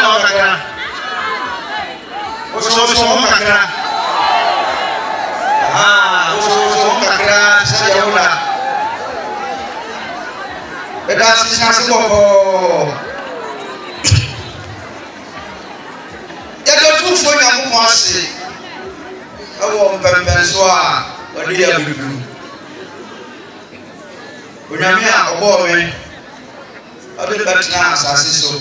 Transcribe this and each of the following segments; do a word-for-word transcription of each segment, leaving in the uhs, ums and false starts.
kakra. Oso oso kakra. Ah, oso oso kakra sa ya wona. Beda sisa se boko. Ya do tu fo nya ko ase. Awo mpempen so a odi ya bidu. Onyame a obo me. Odi betina asase so.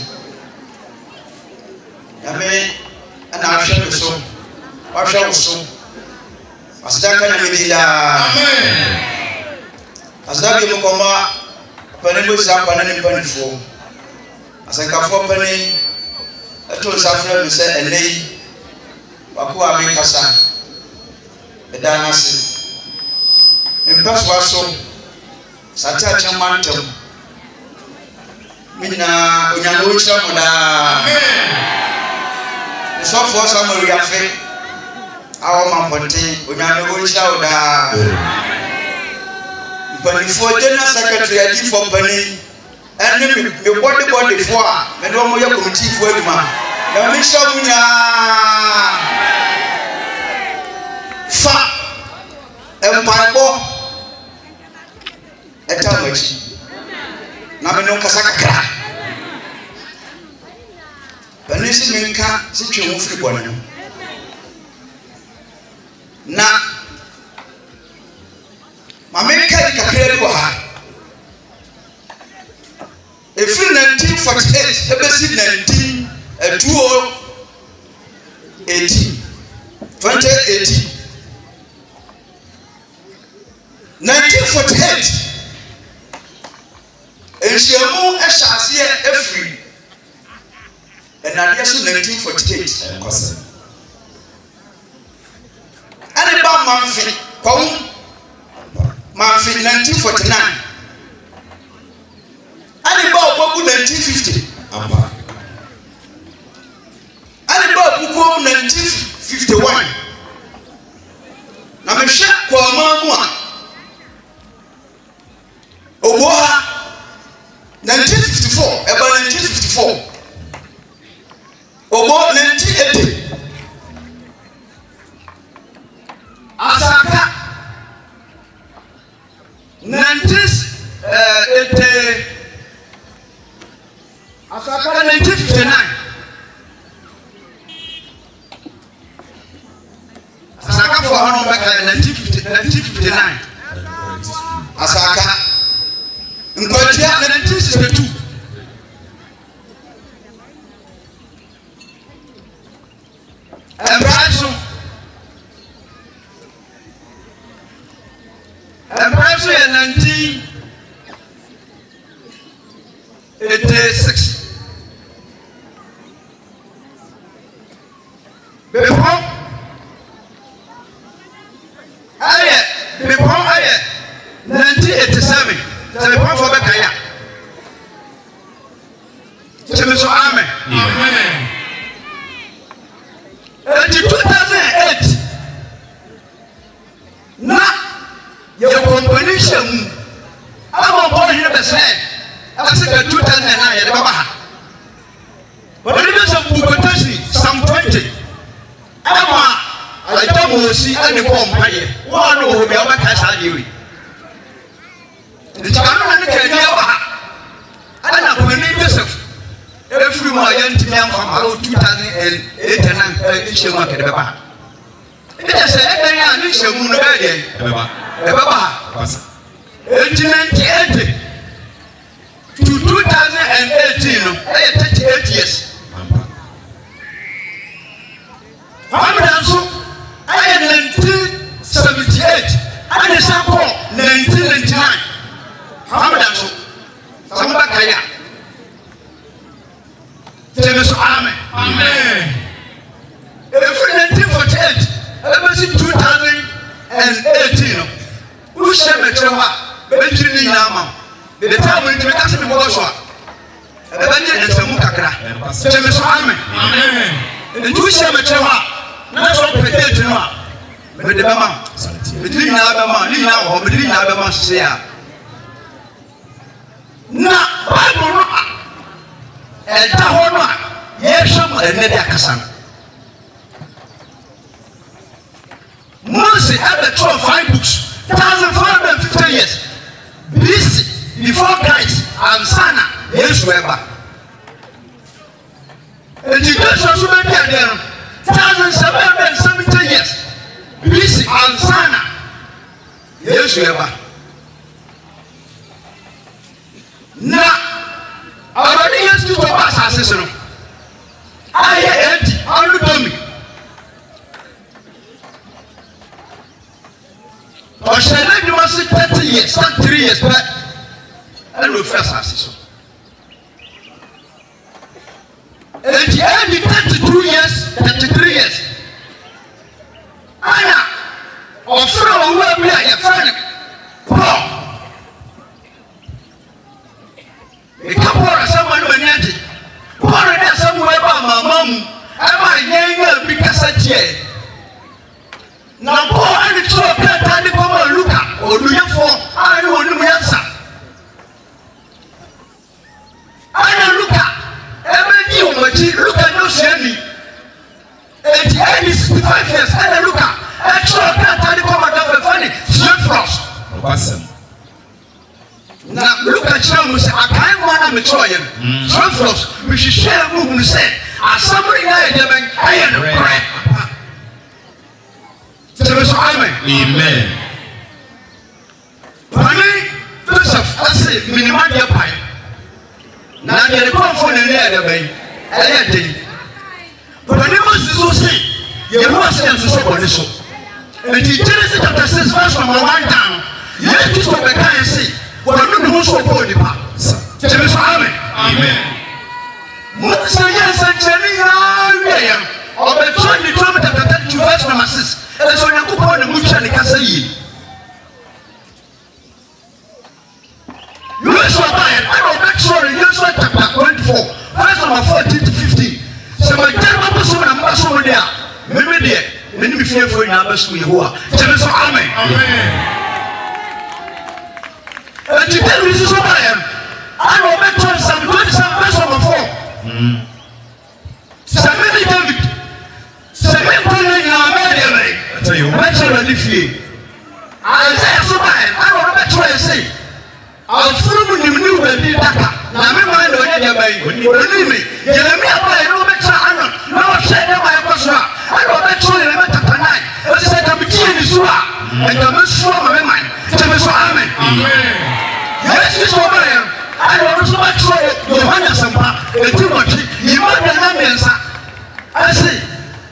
Yame ana ahwe so. Ahwe so. Asidaka na mebila. Amen. Asida bi mo koma panen bo sa panen panifo. Asankafo panen eto safra bi se enei wako ame kasa. Edana se. Mpaso aso sata chamantam. Mina onyalo chira mo da. Amen. So for some we afi awo maponte onyalo chira o da. Panifo general secretary adi for pani ene me body body for a me no mo ya committee for aduma na me sha munya fa empaibo etamachi na me no kasa kakra pani si menka si twemu firi bɔne na Mame kai kakere bi ha. Efiri nineteen forty-eight ebesi nineteen eighteen twenty eighteen nineteen forty-eight Enshemu ehase efiri enade so nineteen forty-eight enkwase Ani ba manfi kwawu Manfi nineteen forty-nine. Ani ba obogu nineteen fifty. Amba. Ani ba obogu nineteen fifty-one. Na me hwe kwa mamu a. Oboha nineteen fifty-four, eba nineteen fifty-four. Obo nineteen eighty. Asaka nineteen eighty Asaka nineteen fifty-nine Asaka for how back nineteen fifty-nine Asaka Nkwatia nineteen sixty-two Embraso Embraso in nineteen eighty-six. Before, aye, before aye, nineteen eighty-seven. So before for Bekaya. So amen. Amen. In two thousand eight, na your combination. I'm born here to say. I said two thousand nine. But it is a Bukatashi, some twenty. Emma, I don't see any bomb. One who will be able to catch you. The China can never. I don't know when Joseph. Every morning, from two thousand eight and nine, issue market. It is a issue moon eighteen ninety-eight to two thousand eighteen, I thirty-eight years. I am nineteen seventy-eight. I am sample nineteen ninety-nine. Hamadanso, Samba Kaya. James Amen. Amen. Every nineteen forty-eight, ever since two thousand eighteen, who shall make sure Benjamin Yama? The time when you ask me what was Evangelist and Samukakra. James Amen. Amen. And who shall make sure? Not so prepared to know. But the Bama, the Lina Bama, Lina or Lina Bama say, now, Bible, and Tahoma, yesham enede akasa Moses had the twelve five books one thousand four hundred fifty years B C before Christ and Sana Yesu eba education so be there one thousand seven hundred seventy years B C and Sana Yesu eba na already Yesu to pass asese no aye enti alu domi o shele ni must thirty years three years but and no first asese enti enti thirty-two years thirty-three years ana ofro owo bi a ye friend Paul e kapora someone when yet Paul dey somewhere ba mama mu e ba yenga bi kasa tie na Paul ani tro kata ni ko Luka oluyefo ani onum yansa ana Luka e be di o machi Luka no siani e di sixty-five years ana Luka e tro kata ni ko madam fani Theophilus obasem na Luka chamu se akai mwana mechoye Theophilus we should share mu mu se asabri na e de ben aye no correct Amen. Amen. Pani Joseph ase minima dia pai. Na dia ko fo ne ne da bai. Aye den. Pani Moses so say, ye ho ase so so bone so. Enti Genesis chapter six verse number one down. Ye Kristo be kan say, wo no no so bo ni pa. Jebe so amen. Amen. Moses ye san chani ya wi ya. Obe twenty chapter thirty-two verse number six. And so you go on the mucha ni kasa yi. You also buy it. I don't make sure you also chapter twenty-four, verse number fourteen to fifteen. So my dear mama so na mama so there. Maybe there. Many be fearful in our school Yehovah. Tell us amen. Amen. And to tell you so buy it. I don't make sure some twenty-seven verse number four. Hmm. Samedi David. Samedi David na Amen. Tell you, what shall I live here? I say, so bad. I don't know what to say. I'll throw you new and be Daka. Now, I'm going to get away. When you believe me, you let me apply no better. I don't know. Say, no, I was wrong. I don't bet you in a better tonight. I said, I'm beginning to swap. And I'm a swap of mine. Tell me so, amen. Amen. Yes, this is what I am. I don't know so much. You want some part. Too much. You want the numbers. I say,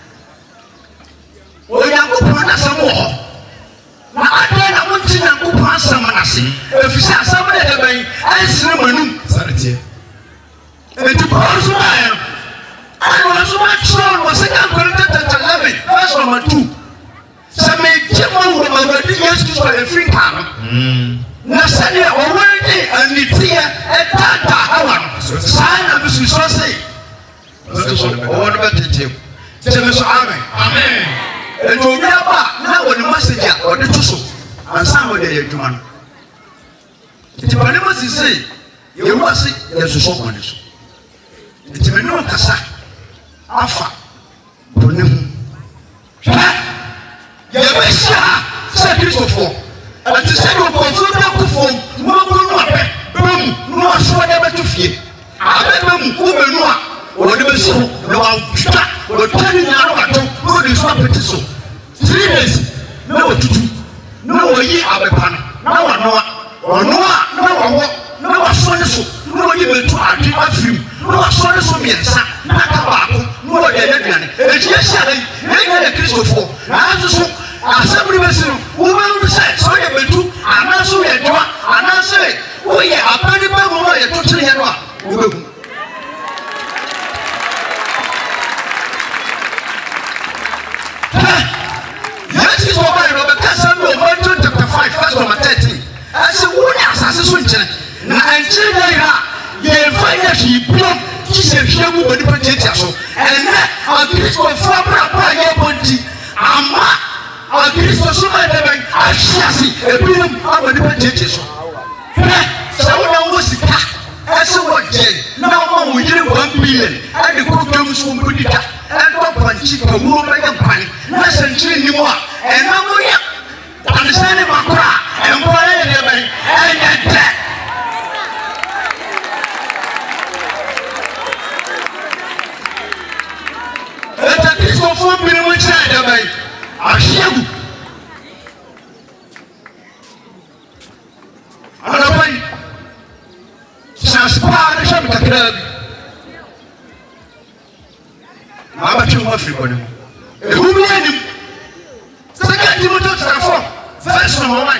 o yankopon asam wo na ade na wonti yankopon asam na se efisi asam na de ban ansire manum sarete enti Paul so ayo ayo so ma tron wo second Corinthians eleven verse number two se me jemo wo ma wadi Jesus for the free car mm na sane o wani anitia e tata hawa sana bisu so say so o wani betete tell us amen amen. And you now when the messenger or the tussle and some of the human. It's a must say, you must see there's a someone. It's a no cassa. Alpha. Bonum. Yabesha, said Christopher. And to say, you confirm the phone, no boom, no swagger to fear. I bet them who will know. Or the so no out or turning out what is not petition. Three days, no to do, no ye abepan, no one, no or no no no no son so, no even to argue a film, no son so me and son, not tobacco, no Edian, and yes, I Christopher, as so as every vessel, who will say, so you will do, and also a draw, and I say, oh, yeah, a penny bubble, a totally. Yes, is what I know, but that's Matthew chapter five, verse number thirteen. I said, what else has this one? Now, until they are, they find that he blocked, he said, he will be put it so. And that our Christmas from Rapaya Bonti, Ama, our Christmas, so I never, I shall see a billion of the put it so. So, I was the car. as a what day. Now we did one billion. I the programs from Budita and one chicken woman and pie. Listen to you more. And now we understand my cry and why and that. Let us go for me which I shall. I don't know. Sanspar shall be a club. I'm a too much for him. Who made him? Second, you don't transform. First, no one.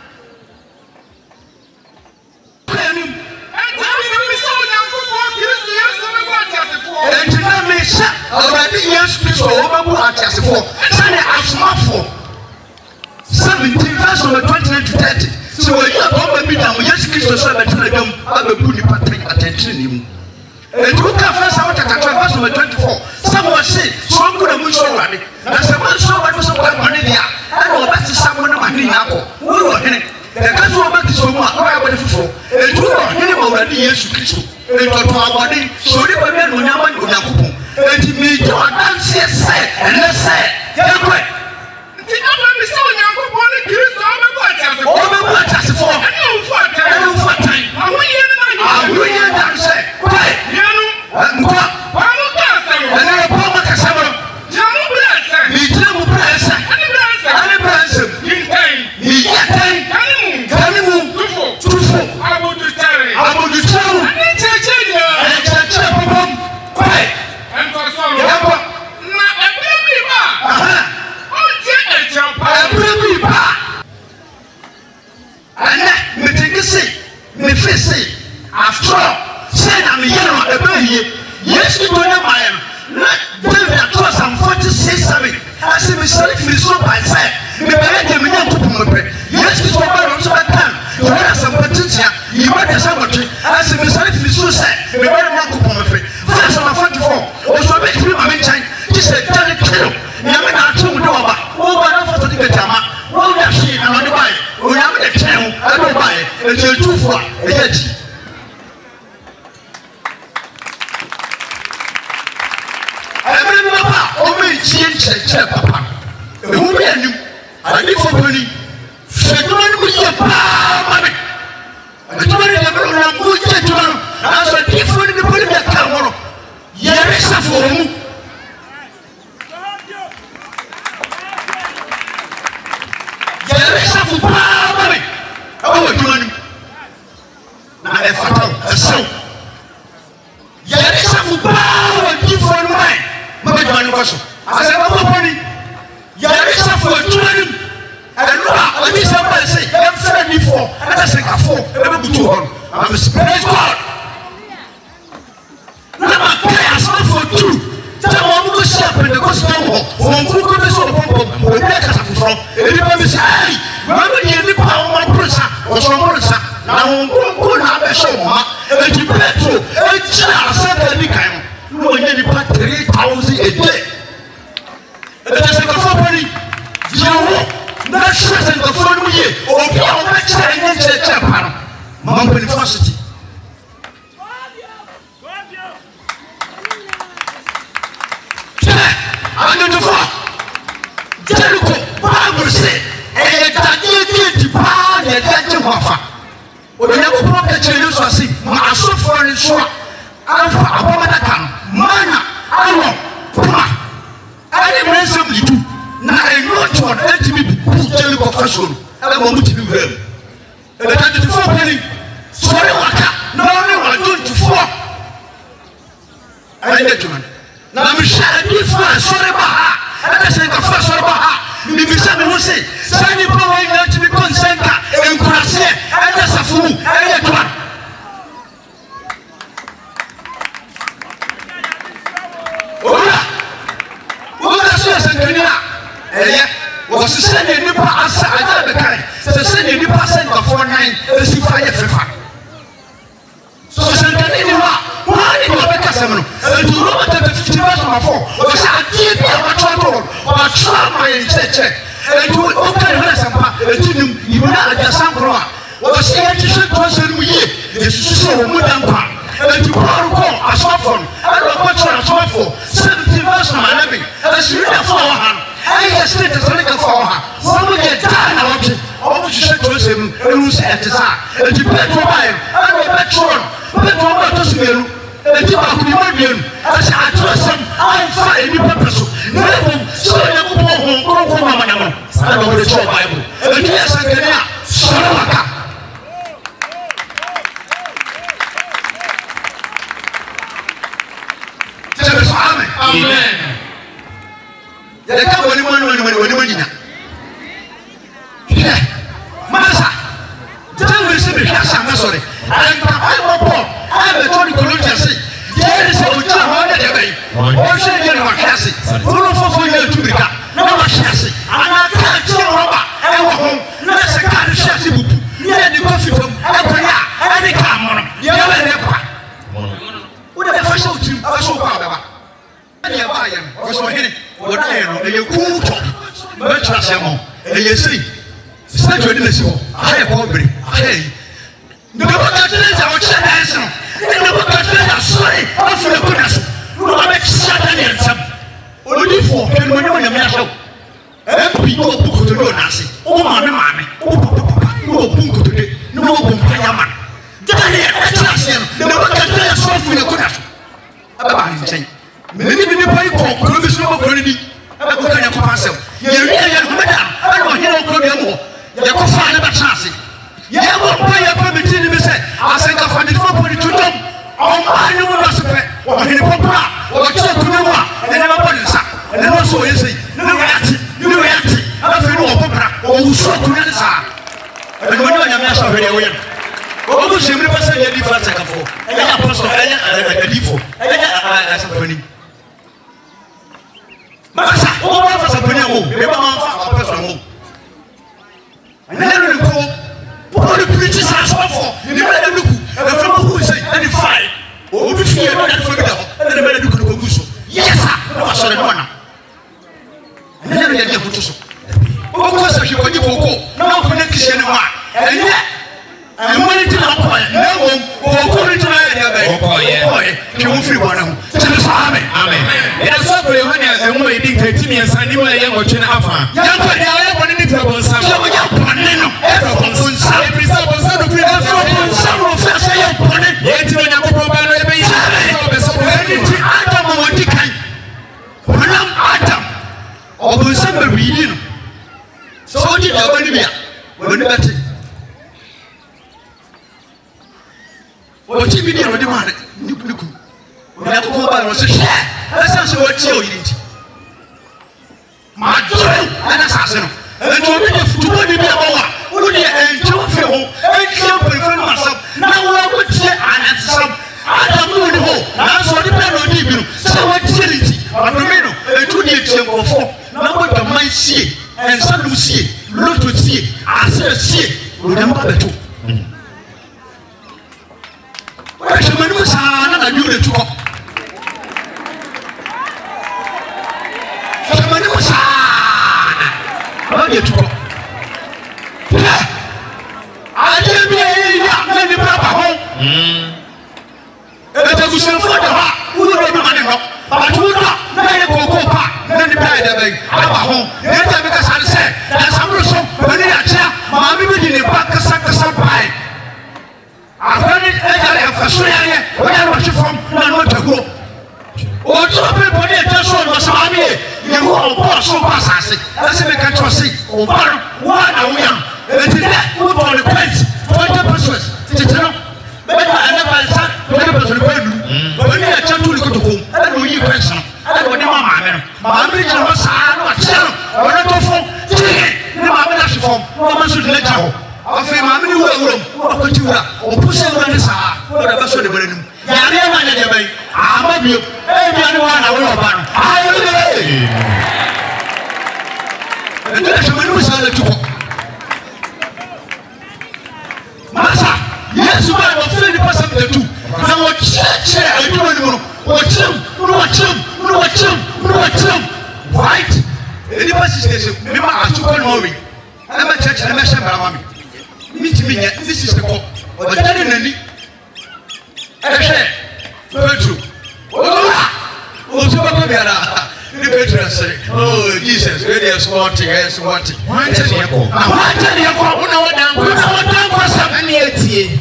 Already, yes, Mister Obabu at Yassifo. Sunday, I smart for seventeen verse number twenty-nine to thirty. So, you are going to be down. Yes, Christo, so that you don't have a good attention. And you can first out at verse number twenty-four. Someone say, so I'm going to move already. And someone saw what was a money there. I know that's someone of my apple. We were in it. The country about this woman, I have before. And you are him already, yes, Christo. And you are body, so you are men when I'm going to. And you made your dance, yes, and let's say, yeah, quick. Did not let me say, young woman, you saw my watch. All the watch for I know for time. I will hear the I will hear that say, quiet, you know, and what? I will dance, and I will put a summer. John Bless, me too, bless, and bless, and bless, you can, me get time, can you move, too full. I will do tell you, I will do tell you, and then tell you, and tell you, quiet. And for some, not a baby bar. Oh, take a jump, a baby bar. And that me take a seat, me face it. After all, say I'm a yellow a baby. Yes, you know I am. Not David at was I'm forty-six seven. I see me selling me so by side. Me better than me to put my bread. Yes, it's what I was about time. You have some potential. You want somebody. I see me selling me so sad. Me better not put my bread. First of all, forty-four. Also, make me my time. Just a tiny kilo. Never got two over. Over for the Tama. Well, that's it. I'm on the way. We have the channel. I don't buy it. It's a two for a yet. I remember only change the chair, Papa. The woman knew. I live for money. She don't with your power. I told you never run good gentleman. I was a different people in the camera. Yes, I for him. Yes, I for power. Oh, you want him? Now, if I don't, so. Yes, I for power. Different mind. Mama Johnny Russell. I said, I'm money. Yes, I for two of them. And I need somebody say, I'm friendly for. And I say, I for. I'm to her. I'm a praise God. Now, I pay as well for two. Tell me, I'm going to shop in the costume. From who could be so from where that is from. Everybody say, hey, remember the power of my person or some other. Now, I'm going to have a show. And you better. And I said, I can't. No, you need to three thousand a day. And there's a company. You know, not stress in the phone with you. Or be on that chair and get a chair panel. Mount University. I'm going to fall. Jericho, Bible say, and I did the power that got you offer. When you never put the children to see, my so far and so. Alpha, Abomadakam, Mana, Awo, Puma. I didn't mention you. Now I know what I to be Jericho fashion. I want to be well. And I got the four penny. Sorry, Waka. No, no, I don't to four. I let you. Now I'm sure I do first. Sorry, Baha. And I say the first one, Baha. Maybe someone will say, Sunny Power, you have to be concerned. And Kurase, and that's a fool. I let one. Ola, Ola says, eh, was to send a new pass. I got the kind. So send a new pass for four nine. Let's see fire FIFA. So send an anywhere. Why did you make a seminal? And you know what the fifty percent of four was a deep or or trauma in church. And you open the rest of the you know, just some. was saying to shake was a year. This is so good and fun. And you call a soft phone. I don't know what's on a soft phone. seventy verse from my living. As you have for her. I have stayed as a little for her. When we get done, I want you. All you said to him, and you said, and you bet for mine. I will bet for him. Bet for what to see you. And you are Canadian. As I trust him, I find any purpose. Never so I will go home from my mother. I know the show Bible. And yes, I can hear. Salaka. Amen. Amen. Ya ka wani wani wani wani wani na. Masa. Tell me say be hasa na sorry. I can I will pop. I be told Colossians say. There is a job on the way. O say you know hasa. Olo fo fo you tubika. Na wa hasa. Ana ka ti roba. E wo ho. Na se ka ri hasa bubu. Ya di ko fitom. E ko ya. E di ka mono. Ya we ne pa. Wo da fa show tim. Fa show pa ba. Ya ba ya. O so hene. Wo da ye no. E ye ku to. Ba tra se mo. E ye siri. Sa jo di na si ho. Aye ko bere. Aye. No ba ka tele ja o che dance no. E no ba ka tele ja sorry. O fu le ku na so. No ba ka sha da ne nsam. O di fo. Ke no nyama nyama so. E pi ko bu ko to do na se. O ma me ma me. O bu bu. No bu ko to de. No bu pa ya ma. Da ne e tra se no. No ba ka tele ja so fu le ku na so. Aba ba ni chen. Many people go to the school of Kennedy. I go to your pastor. You read your madam. I don't hear no more. You go find a chance. You will pay a permit in the set. I think I found it for twenty-two. Oh, I know what I said. Or in a papa, or a child to know what. And never put it up. And also, you say, no reaction, no reaction. I don't know papa, or who saw to the other side. And when you're a master of radio, almost every person you different second for. And I apostle, and I default. And I as a funny. Masa, all of us are putting a move. Never mind, a person move. And then we go, all the preachers are so for. You never let them look. And the fellow who say, and if I, or if you are not for the devil, and then the man who could go so. Yes, sir. No, I saw the one. And then we get put so. Of course, if you want to go, no connection anymore. And yet, and when it is not quiet, no one, or according to my idea, oh, yeah, you won't feel one of them. Amen. Amen. Ya so for you when you are waiting thirty minutes and you are young or ten afa. Ya ko ya ya boni ni trouble sam. Ya ya boni no. E trouble sam. E bisa bon sam no free. E trouble sam no free. Say ya boni. Ye ti no nyako ba no e be yi. E so be ti Adam mo di kan. Ram Adam. O bon sam be wi no. So di da boni bia. Boni beti. O ti bi di ro di ma ni ni ku. Ya ko ba ro se she. Asa se wo ti o yi ti. Ma do ana sa se no. E to bi de futu bi bi abawa. Wo de en to fe ho. E ti o pe fe ma sam. Na wo ko ti ana sam. Adam no ni ho. Na so di pe no di bi no. Se wo ti ri ti. Ado me no. E to di ti ko fo. Na mo da man sie. En sa lu sie. Lo to sie. Asa sie. Wo da ma be to. Wa se manu sa na na ju de to. Aye to. Aye bi ya na ni baba ho. Mm. E ta gusen fo da ha. Wo ro bi ma ne no. Ba tu do na ye ko ko pa. Na ni ba da ba. Aba ho. E ta bi ka san se. Da sam ro so. Ba ni ya cha. Ma mi bi di ne ba ka sa ka sa pai. Afani e ja le fa so ya ye. O ya ro chi fom na no ta go. O to pe bo ni ta so no sa mi. Ye wo o bo so pa sa se. Ase me ka to se. O ba wa na wo ya. E ti le wo bo le point. twenty percent. Ti ti no. Be ba na ba sa twenty percent ko du. Ba ni ya cha tu ko to ko. E no yi question. E wo ni ma ma me no. Ma me ni no sa no a che no. O na to fo. Ti ni ma me na shi fo. O ma su le ta ho. Afi ma me ni wo ewuro. O ko ti wura. O pu se wo ni sa. O da ba so de bere ni. Ya re ma na de bai. Ama bi. E bi ani wa na wo ba no. Ayo le. Ndio shemani msala tuko. Masa, Yesu ba wa fili pasa mtetu. Na wa cheche aitwa ni mno. Wa chim, no wa chim, no wa chim, no wa chim. Right? Eli pasi sisi, mima atuko no wi. Ama cheche na mesha mara mami. Miti ntimi nya this is the call o jare nani ehwe Petro oh o so ba biara ni Petro say oh Jesus we dey squatting eh squatting wan tell you ko na wan tell you ko una wadan ko na wadan ko sam ani etie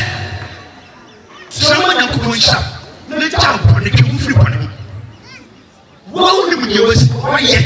sama na ko nshap na jump on the free pon wo ni mu ye wasi oye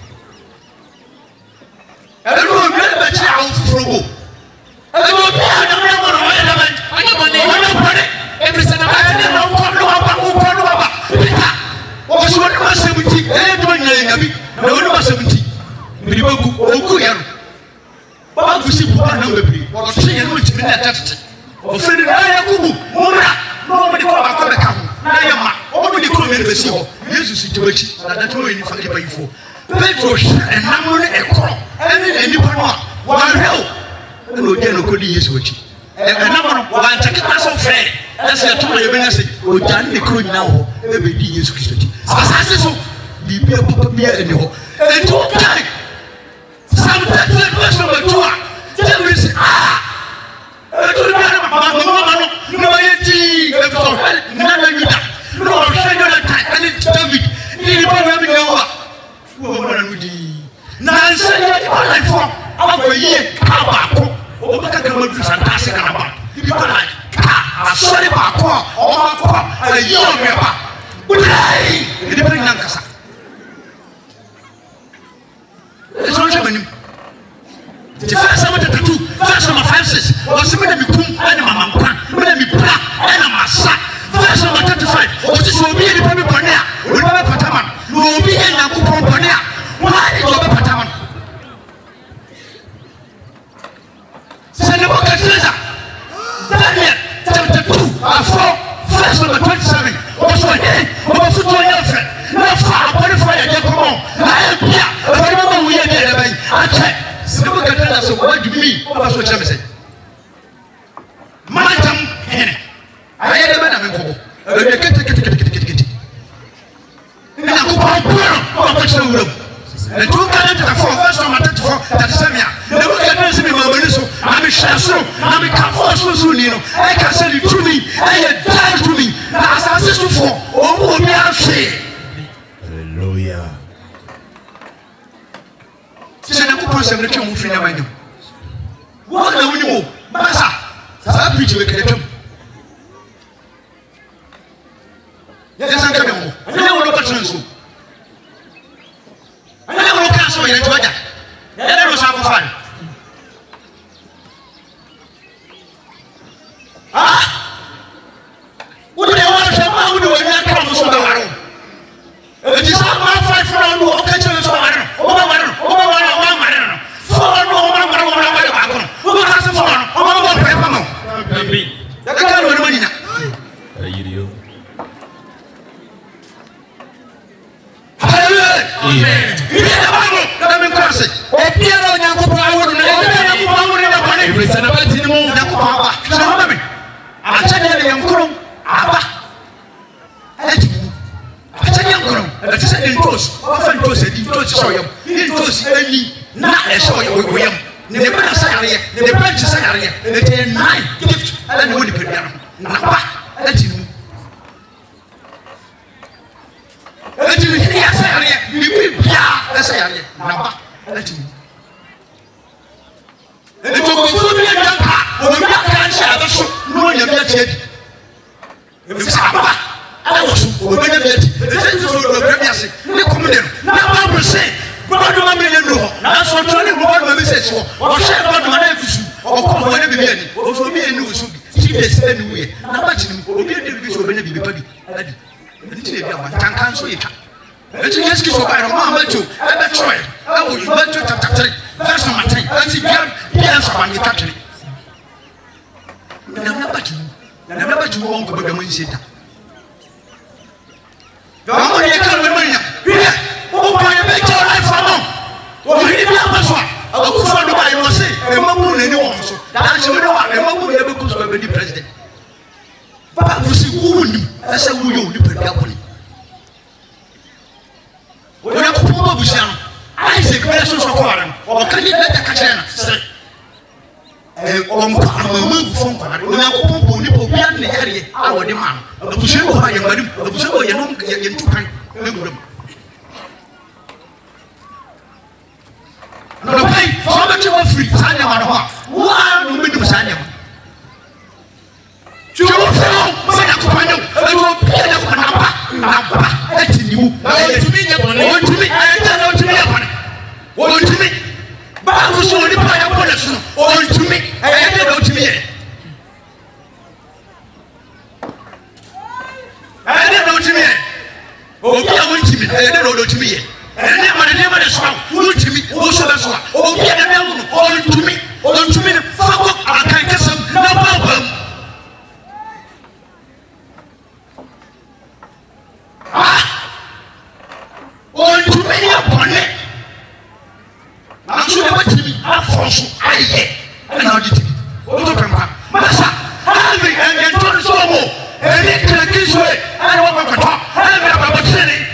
elo mi na ba chi awu frogo elo mi na na mo no ya na ba ani mo ne na pon every sana ba ni na ko no ba ko ko no ba o so ni ma seventy e do nya nya bi na o ni ma seventy mi ba ku o ku ya ba ku si bu ba na be bi o so ya no timi na tata o fe ni na ya ku bu mo ra no mo ni ko ba ko be ka na ya ma o mo ni ko me be si ho Jesus ti ba chi na da to ni fa ke ba yifo Petro and namu ne ekoro ene ne nipa no wa hweo no je no ko di Yesu chi e namu no wa ntake ta so fe ese to ye be na se o jan ne kro nyina ho e be di Yesu Kristo chi asase so bi bi papa bi ene ho e to kai sometimes the person of toa tell me say ah e to bi na ma ma ma no no ye ti e to na na yuda no she no na kai ani David ni pa na bi na wa wo mo na nudi na nse ye di life for aba ye ka ba ko o ba ka ka ma du santase kana ba bi ba na ka asori ba ko o ma ko ayi o me ba ulai ni ba nan kasa e so je manim ti fa sa mata tatu fa sa ma Francis o se me na mi kum ana mama nkwa me na mi bra ana masa fa sa ma thirty-five o ti so bi ni pa mi bone a o ba patama no obi e na ku pon bone a wa ni do ba patama se ne bo ka tseza Daniel chapter two four verse number twenty-seven o so e o ba fu to ya fe na fa bone fa ya je komo na e bia o ba ma wu ye de le bai a che se ne bo ka tseza so wa du mi o ba so che me se manam hene aye de ba na me ko e be kete kete kete kete kete na ko pa ko o ba che wu e tu ka na ta four verse number thirty-four thirty-seven ya ne bo ka na se me ma mani so na me hwa so na me ka fo so so ni no e ka se ni to me e ye die to me na asase so fo o mo mi a hwe hallelujah se na ko pa se me twa mu fi na banyo wo na wuni mo basa sa preach we kele twam ya san ka me mo na wo no ka tran so ana wo ka so ye twaja ya no sa ko fa ah wo de wa sha ma wo de wa ya ka mo so da waro e ti sa ma fa fra no o ka che so waro o ba waro o ba waro wa ma no fo no o ba waro wa ba ba ko o ba ka se fo no o ba ba pa pa mo bi da ka ka no ni ma ni na ayiriyo amen ile ba mo da me ko se o piero nya ko pa wo na e na ko pa wo ni na ba ni e se na ba ti ni mo na ko pa ba sa ba me achanya ne yankoro aba eti achanya yankoro eti se intos o fa intos edi intos so yam intos eni na e so yam yam ne ba sa yare ne ba chi sa yare eti nine gift ala ne woni pedia no na ba eti mu eti ni ya sa yare ni bi bia sa yare na ba eti mu eti ko ko bi ya ka o bi ka sha ba so no nya bia tie e fi sa ba ala wo so o bi nya bia tie e so do bia bia se ni ko me na ba bo se ba do ma me ne no na so to ni bo ma me se so o she ba do na fi su o ko mo ne bi bia ni o so bi enu so bi ti de se ni we na ba chi ni o bi de bi so be nya bi pa bi ala di ni ti de bia ma tan kan so yi ta e ti yes ki so ba ro ma ma to e be try e wo you ba to chapter three verse number ten e ti bia bia so ba ni ka three na na ba tu na na ba tu won ko ba mo nsi ta ga mo ye ka mo nya bia o ba ye be cha life for no o hi bia ba so a ko so do ba ye mo se e ma bu ne ni won so da che me do wa e ma bu ye be ku so be di president ba bu si ku ni e se wu yo ni pe dia ko ni o ya ko ba bu si an ai se ko so so ko ara o ka ni da ka che na se on move from Pumpo, Nipo, Pian, our demand. The Bushibo, I am ready. The Bushibo, you know, you two kind. No, pay for much of a free Sanya. Why do we do Sanya? You will fail, Sayakopano, and you will pay up a number. That's you. To me, or to me, I tell you to me upon it. Or to me. But was only by a bonus, or to me, I don't know to me. I don't know to me. Oh, I want to me, I don't know to me. And never, never the song, who to me, also that's one. Oh, yeah, all to me, all to me, fuck up, I can't get some, no problem. Ah! All to me upon it. I'm sure what to me, I'm false, I get, and I'll get it. What to come back? Massa, having and turn so more, and it can this way, I don't want to talk, I'm about to say it.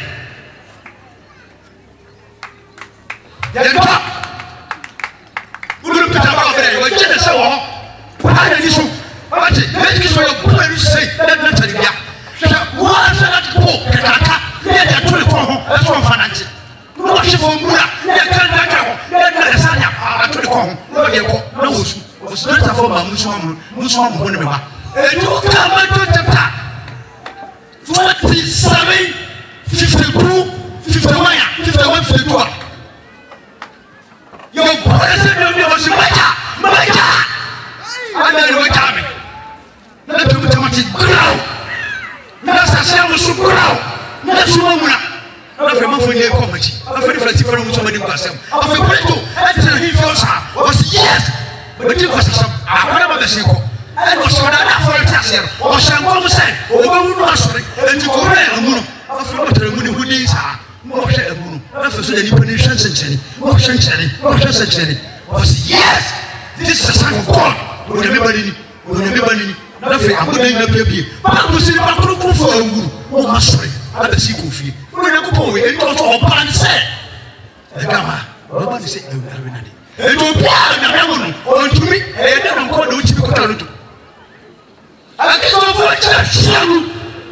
Then talk. We don't put about there, we're just so long. Why are you so? What is it? Let's get your boy to say, let me tell you. What's that book? Let that to the home, that's one financing. No, she for Mura, let that go, let that Sanya, I told the home, no, you go, no, was not a former Muslim, Muslim, whatever. And you come back to the top. Forty-seven, fifty-two, fifty-one, fifty-one, fifty-two. Your president was Maja, Maja. I don't know what I mean. Let me tell you, grow. Let's say, I was so grow. Let's woman. I'm from a comedy. I'm very flexible from somebody who has some. I'm a political. I tell him, was yes, but it was some. I remember the single. And was what I for a taxi, or some woman said, or one nursery, and to go around a moon. I forgot the moon who needs her. More share a moon. That's the Indonesian century. More century. More century. Was yes, this is a son of God. With everybody, with everybody. Nothing. I'm going to be. But I was in a group for a woman. Oh, my sorry. I had a sequel fee. We're going to go away and go to a band set. The gamma. Nobody said, I'm not ready. And to be or to me, and then I'm going to go to. I get over a church.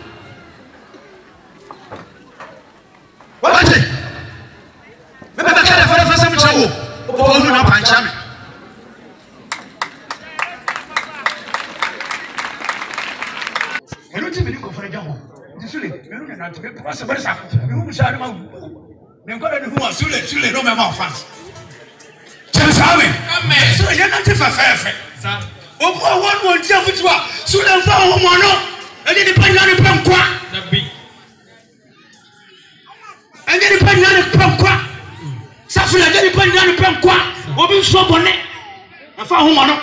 What is it? Maybe I can't have some trouble. Oh, no, I'm charming. I don't think we go for a job. This is it. We're not to be possible. You will say, I'm going to do a Sule, Sule, no more fans. Just have it. So you're not a fair. Oh, one more job with what? Sule found one, and then the Panyana Pamqua. And then the Panyana Pamqua. Safra, then the Panyana Pamqua. Or be so bonnet. I found one.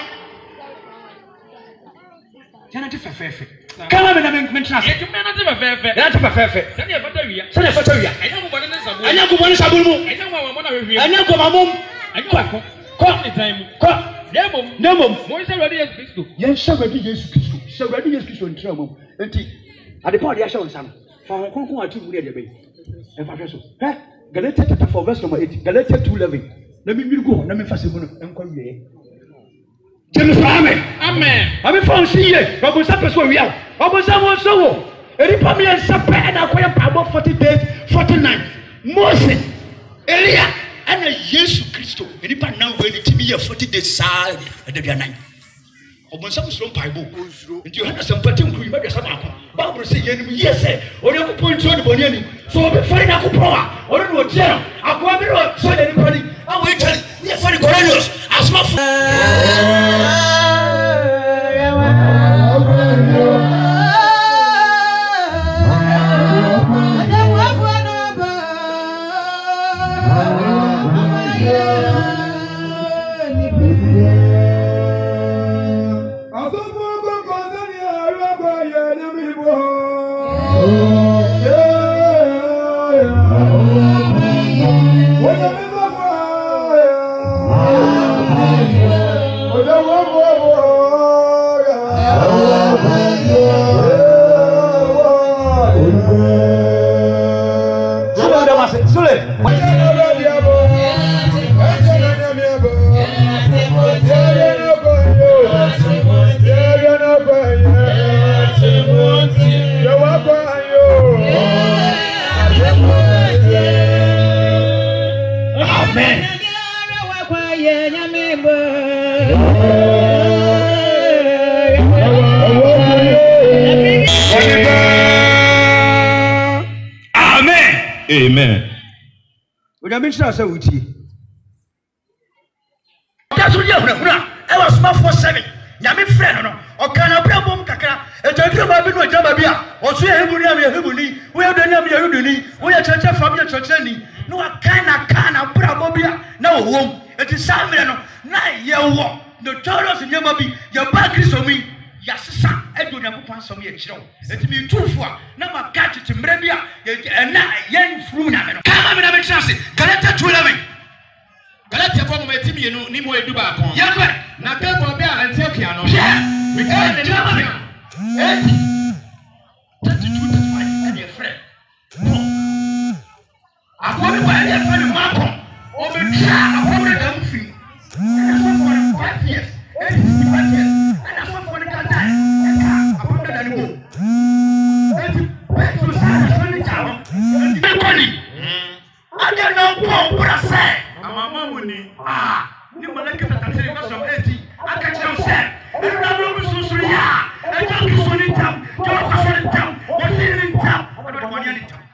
You're not a fair. Come on, I'm mentioning. I can't have a fair fair. That's a fair fair. Send a battery. Send a battery. I know one is a I know one is a boom. I know one of you. I know my mom. I go. Come the time. Come. Nemo. Nemo. More is already as Christo. Yes, somebody is Christo. So ready as Christo in trouble. And at the party I showed some. For a conqueror to read the bay. And Professor. Eh? Galata for verse number eight. Galata two eleven. Let me go. Let me fast and come here. James Amen. Amen. I'm from C A. But what's up as well? We are. But what's up was so? Any family and supper and acquire power forty days, forty nine. Moses, Elia, and a Jesus Christo. Any part now when it be a forty days side at the nine. Or when some strong Bible. And you have some pattern cream at the summer. Bible say, yes, sir. Or you point to the Boniani. So I'll be finding a power. Or no jail. I'll go over so anybody. I'll wait till you're funny corners. As my Sule, Amen. We are mentioning ourselves with you. That's what you have. I was smart for seven. Yami friend, or can I bring home Kaka? And to you, I've been with Jamabia, or say, Hebrew, we have the name of Yahudi, we are church from your church. No, I can't, can, I put a bobia. No, home. It is Samuel. Nine year war. The Taurus in Yamabi, your back is on me. Yes, I do not pass on me. It be two for number catch it in Brabia, and now young Fruna. Come on, I'm chance. Galata to eleven. Galata for my team, you know, Nimo Duba. Yes, now come for Bear and Tepiano. Yeah, we can't the German. thirty-two to five, and your friend. I want to buy a friend of Marco. Over I want to them free. And that's one for five years. Five years. And that's one for the guy. I want to let go. I don't know what I say. I'm a money. Ah, you want to get a television of eighty. I can't tell say. And I don't know so yeah. And don't be so in town. Don't be so in town. What's in town? I don't want any town.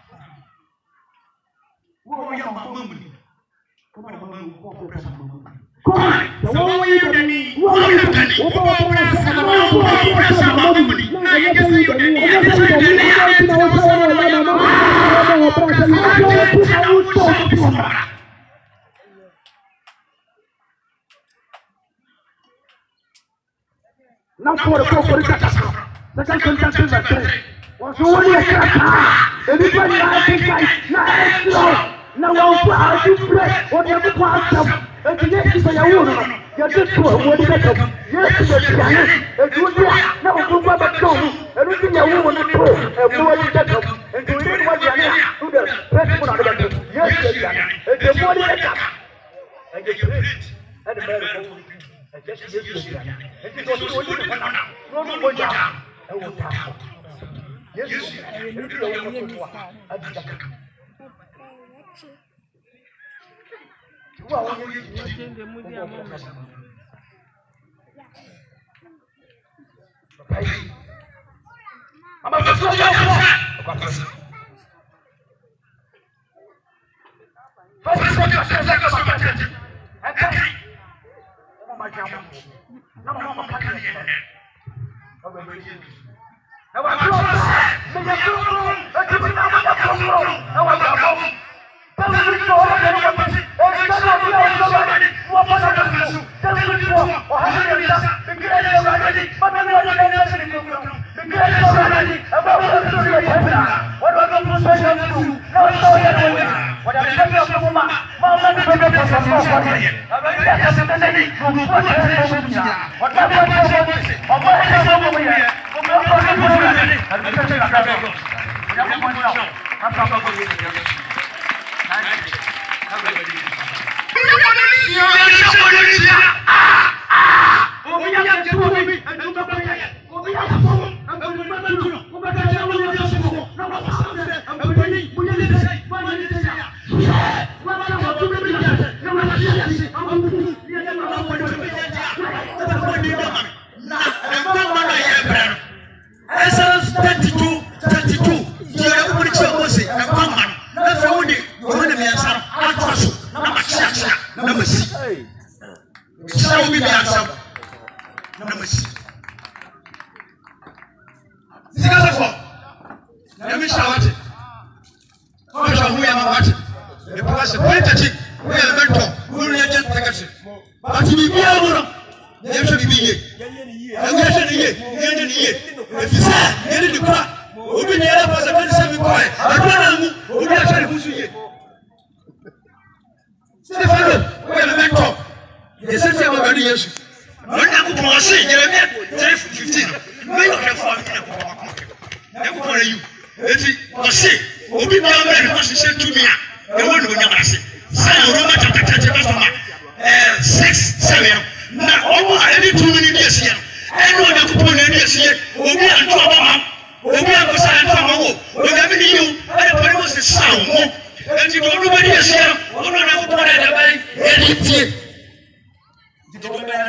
What are you, my money? Come on, so what are you going to need? What are you going to need? What are you going to need? What are you going to need? I guess you didn't need it. Not for the proper catastrophe. The second catastrophe. Was only a cat. Everybody likes it. Now, I'll put you play or the other and the next is a woman. You're just for what you come. Yes, you're trying. And you never go back at home. Everything a woman to do. And what you get up. And do it what you're to the best one of the yes, you're trying. And the money I got. And get you rich. And the better. And just use it. And you go to the one now. No, no, no, down. And we'll down. Yes, you're trying. Well, you change the mood. I'm a good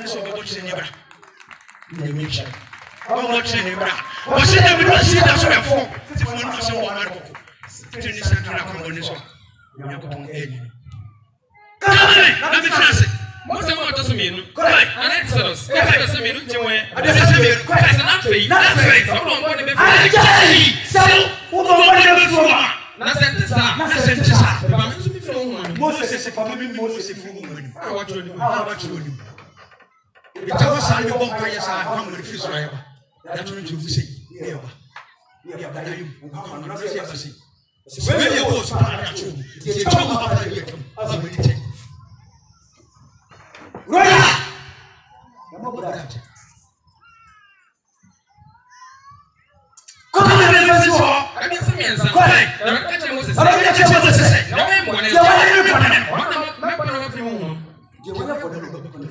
so go watch ni bra ni mi cha go watch ni bra o se na mi do si da so e fo ti fo no so wo ma ko ti ni santu na ko ni so ni ko ton e ni ka na mi chance mo se mo to so mi nu kai an exodus ka se so mi nu je we ade se mi kai se na fe na fe so mo mo de be fe so wo mo mo de be fo na sente sa na sente sa ba mi so mi fe wo mo se se pa mi mo se fu mo ni a wa cho ni a wa cho ni itawa sa ni bon pa ya sa ha mo fi so ya ba ya to ni fu se ya ba ya ba ya yu ha na se ya ba se we ya bo so pa ya cho ti cho ma pa ya to a mo ni te roya ya mo bra ta Come on, let's go. I mean, some years. Go ahead. I'm catching Moses. I'm catching Moses. No, I'm going to. You want to put it? What am I going to do? You want to put it?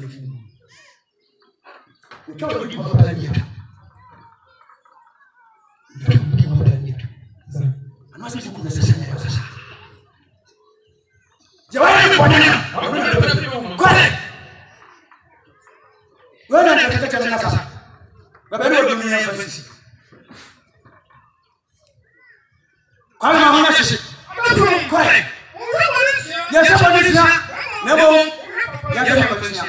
You can't put it on the yet. You can't put it on the yet. I'm not saying you say that. You want to put it? I'm going to put it. Go ahead. Go ahead and catch it. But I don't do anything. Come on, let's see. Quiet. Yes, somebody is here. Never. Yes, somebody is here.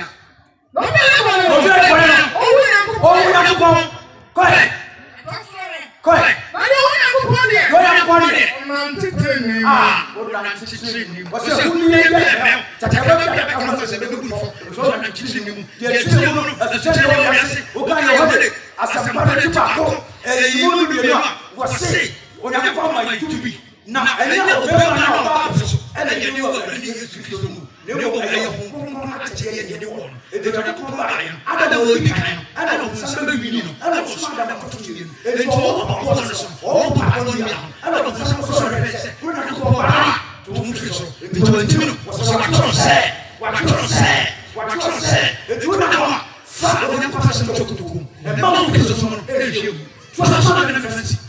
Oh, we have to go. Quiet. Quiet. Go down upon it. Ah, go down to the what's your who name? That I will get a couple of the so I'm teaching you. Yes, as a general, who can you have it? As a part of tobacco, and you will be was say. On a pas my to be. Now, I know about and then you know that you used to do. Never will I have to if they are not lying. I don't know time. I don't know somebody we know. I don't know somebody that to you. And it's all about us. All part of me. I don't know somebody that we're not going back to move it. Between what I say, what I say, what I say. It's not about fat when I'm passing to you. And mom is someone else. What's the difference?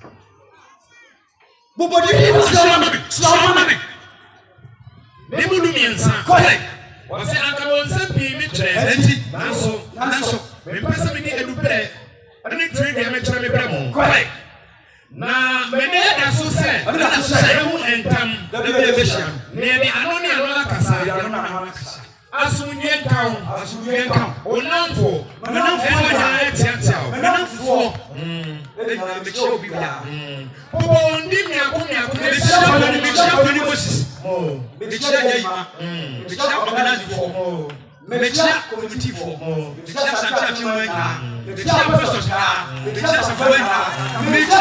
Bobodi slama me me mudu miensa kole wase aka wonse pi mi tre enti nanso nanso me pesa me ni edupre ani tre de me tre me bre mo kole na me ne da so se da so se e hu entam da be be hia ne ni ano ni ano akasa ya no na ano akasa asunye kan asunye kan onamfo onamfo ya etiatia onamfo mm e na me che obi bia Bobo ndi mi akumi akumi me chia me me chia ko ni Moses oh me chia ya ima me chia organize for me chia community for me chia santia fi mo nya me chia pastors na me chia safa na me chia